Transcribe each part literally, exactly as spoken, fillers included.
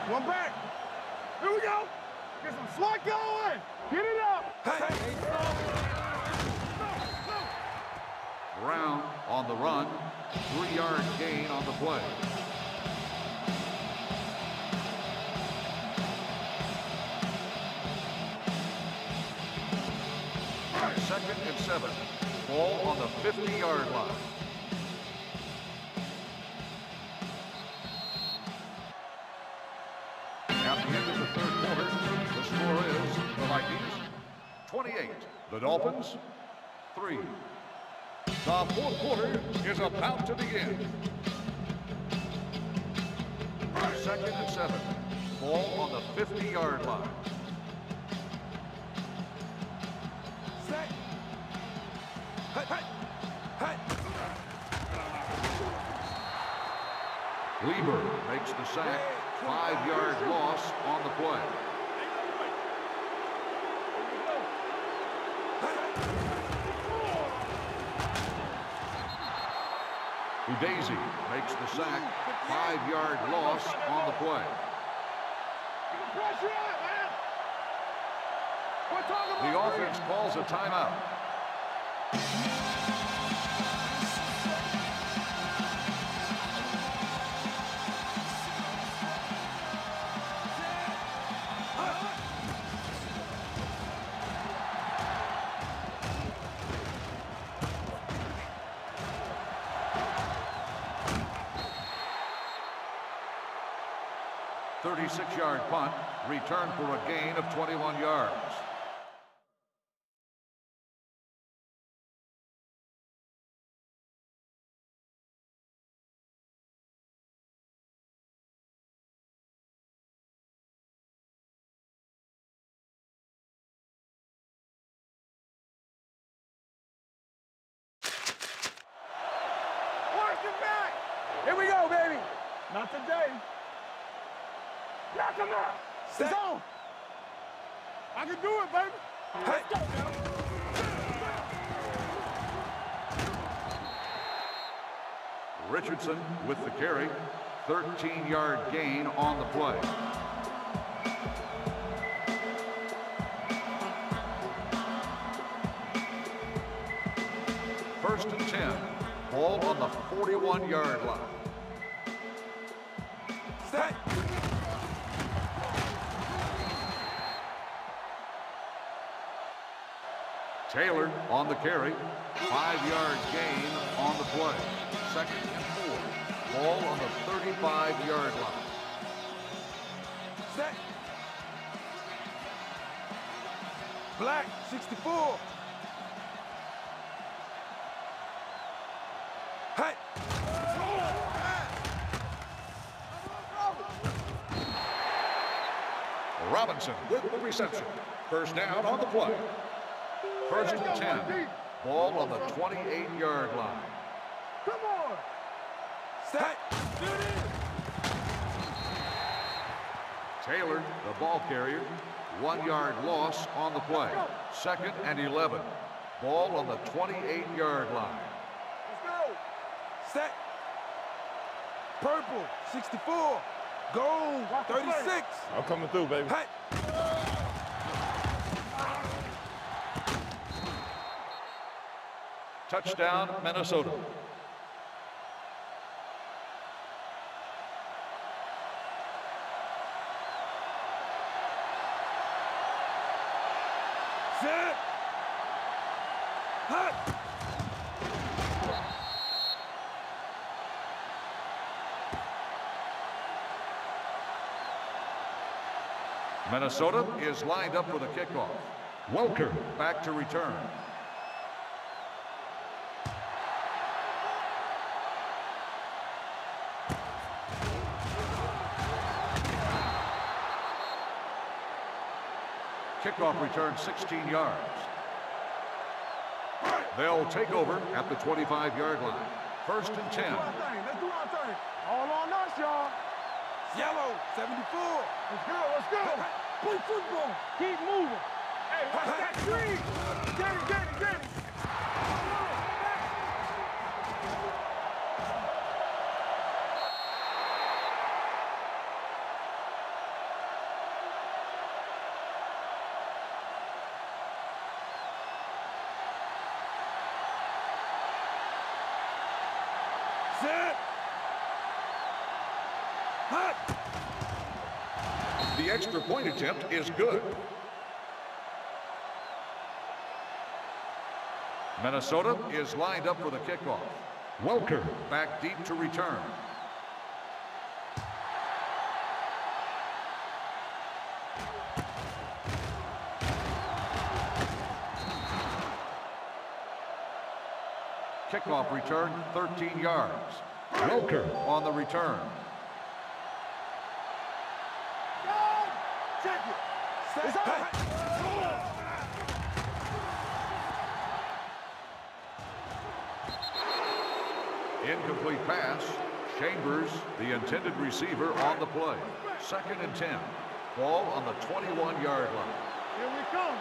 One back. Here we go. Get some slot going. Get it up. Hey. Brown on the run. Three-yard gain on the play. Second and seven. Ball on the fifty-yard line. At the end of the third quarter, the score is the Vikings twenty-eight, the Dolphins three. The fourth quarter is about to begin. Second and seven. Ball on the fifty-yard line. Set. Hey, hey, hey. Lieber makes the sack. Five-yard loss on the play. Udeze makes the sack. Five-yard loss on the play. The offense calls a timeout. thirty-six-yard punt, return for a gain of twenty-one yards. Watch it back. Here we go, baby. Not today. Knock him out. It's on. I can do it, baby. Let's go, man. Richardson with the carry. thirteen-yard gain on the play. First and ten. Ball on the forty-one-yard line. Set. Taylor on the carry. Five-yard gain on the play. Second and four. Ball on the thirty-five-yard line. Set. Black, sixty-four. Hey. Robinson with the reception. First down on the play. First and ten. Ball on the twenty-eight-yard line. Come on. Set. Taylor, the ball carrier. One-yard loss on the play. Second and eleven. Ball on the twenty-eight-yard line. Let's go. Set. Purple, sixty-four. Gold, thirty-six. I'm coming through, baby. Hey. Touchdown, Minnesota. Set. Hut. Minnesota is lined up for the kickoff. Welker back to return. Kickoff return sixteen yards. They'll take over at the twenty-five-yard line. First and ten. Let's do our thing. All on us, y'all. Yellow, seventy-four. Let's go, let's go. Play football. Keep moving. Hey, watch that tree. Get it, get it, get it. it. Hot. The extra point attempt is good. Minnesota is lined up for the kickoff. Welker back deep to return. Kickoff return, thirteen yards. Welker on the return. Check it. It's out. Incomplete pass. Chambers, the intended receiver, on the play. Second and ten. Ball on the twenty-one yard line. Here we come.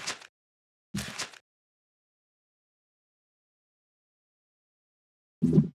You